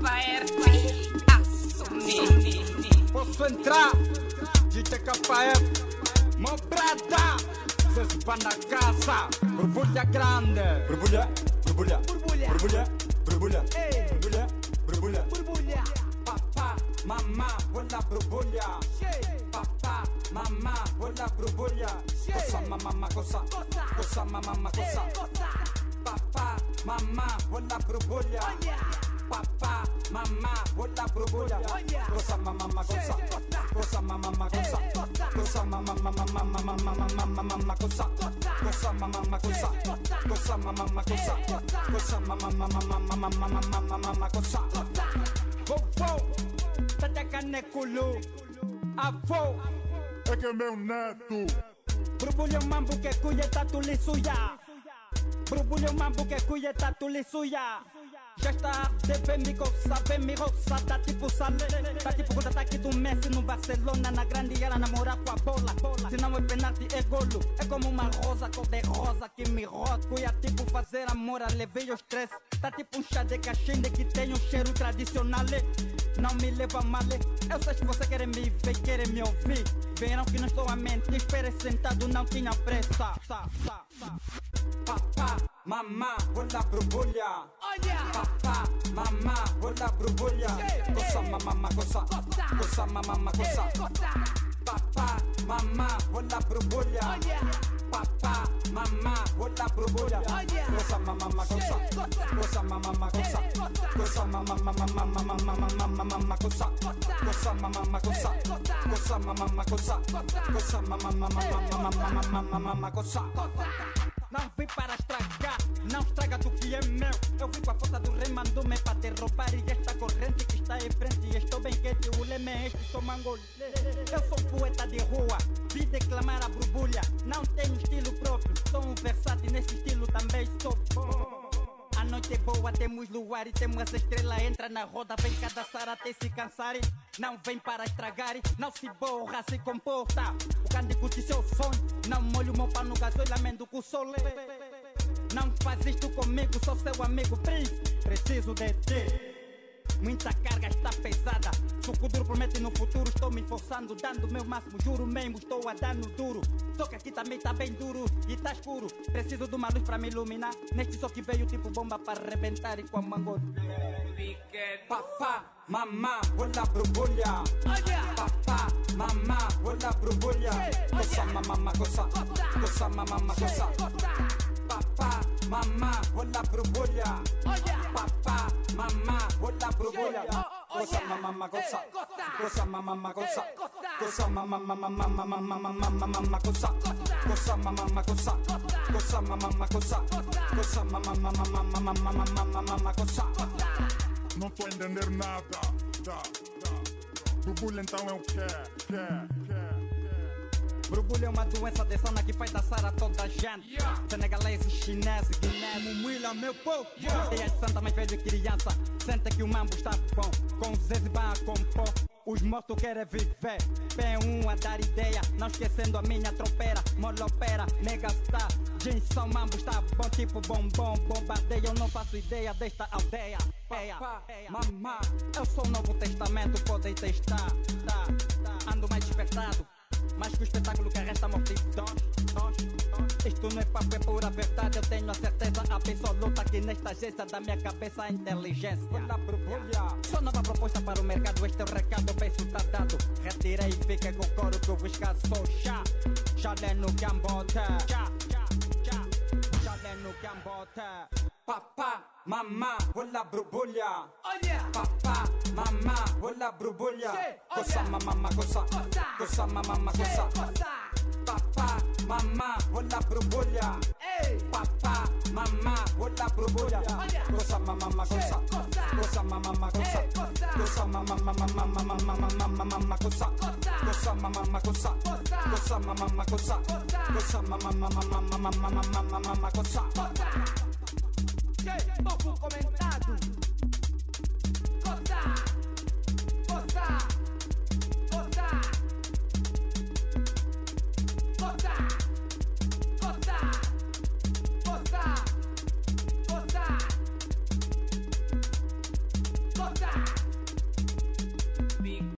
Posso entrar? DJ KF, meu brada, cês vão na casa, borbulha grande. Borbulha, borbulha, borbulha, borbulha, borbulha, borbulha, borbulha, borbulha. Papá, mamá, olha borbulha. Papá, mamá, olha borbulha. Coça, mamá, coça, coça, mamá, coça. Papá, mamá, olha borbulha. Papá, mamá, olha borbulha. Coça, mamá, coça, coça, mamá, coça, coça, mamá, coça, coça, mamá, coça, coça, mamá, coça, coça, mamá, coça. Vovô, tá de caneculu, avô, é que é meu neto. borbulha mambo que cuia tatu lisuya. Borbulha mambo que cuia tatu lisuya. Já está bem me coça, bem me roça, tá tipo Salé. Tá tipo contra-ataque do Messi no Barcelona. Na grande ela namorar com a bola. Se não é penalti é golo. É como uma rosa cor de rosa que me rota. Cuia tipo fazer amor, levei o stress. Tá tipo um chá de cachimbo que tem um cheiro tradicional. Não me leva mal. Eu sei que você quer me ver, quer me ouvir. Verão que não estou a mentir. Espere sentado, não tinha pressa. Papá, mamá, olha borbulha. Papá, mamá, olha borbulha. Coça, mamá, coça, coça, mamá, coça. Papá, mamá, olha borbulha. Papá, mamá, olha borbulha. Coça, mamá, coça, coça, mamá, coça, coça, mamá, coça, coça, mamá, coça, coça, mamá, coça, coça, mamá, coça. Não vim para estragar, não estraga do que é meu. Eu vim com a força do rei, mandou-me para derrubar. E esta corrente que está em frente, estou bem quente, o leme é este, sou mangolê. Eu sou poeta de rua, vim declamar a borbulha. Não tenho estilo próprio, sou um versátil, nesse estilo também sou bom. A noite é boa, temos luar e temos essa estrela. Entra na roda, vem cá dançar até se cansar. Não vem para estragar, não se borra, se comporta. O canto curte seu sonho, não molho o meu pano, gasol, lamento com o sol. Não faz isto comigo, sou seu amigo, príncipe, preciso de ti. Muita carga está pesada. Suco duro promete no futuro. Estou me forçando, dando o meu máximo. Juro mesmo, estou a dar no duro. Só que aqui também tá bem duro e tá escuro. Preciso de uma luz para me iluminar. Neste só que veio tipo bomba para arrebentar e com a mango. Papá, mamá, olha borbulha. Papá, mamá, olha borbulha. Coça, mamá, coça, coça, mamá, coça. Papá, mamá, olha borbulha. Papá, mamá, olha borbulha. Coça, mamá, coça, coça, mamá, coça, coça, mamá, coça, coça, mamá, coça, coça, mamá, coça, coça, mamá, coça. Não tô a entender nada. Borbulha então é o quê? Borbulha é uma doença de sauna que faz dançar a toda a gente. Senegalês, chinês, guiné, mumuila, meu povo. É santa, mais velho e criança. Senta que o mambo está bom. Com Zezibá a compor. Os mortos querem viver. P1 a dar ideia. Não esquecendo a minha tropeira. Molopera, megastar. Jinson, mambo está bom. Tipo bombom, bombardeio. Eu não faço ideia desta aldeia. Papá, mamá, eu sou o Novo Testamento. Podem testar. Ando mais despertado. Mais que o espetáculo que arresta multidões. Isto não é papo, é pura verdade. Eu tenho a certeza absoluta que nesta agência da minha cabeça a inteligência. Só nova proposta para o mercado. Este é o recado, bem dado. Retirei e fiquei com o coro que eu vos caçou. Chalé no Cambote. Chalé no Cambote. Papá, mamá, olha borbulha. Papá, mamá, olha borbulha. Coça, mamá, coça, coça, mamá, coça. Papá, mamá, olha borbulha. Papá, mamá, olha borbulha. Coça, mamá, coça, coça, mamá, coça, coça, mamá, coça, coça, mamá, coça, coça, mamá, coça, coça, mamá, coça. Pouco comentado. Coça, coça, coça, coça, coça, coça, coça, coça, Solta!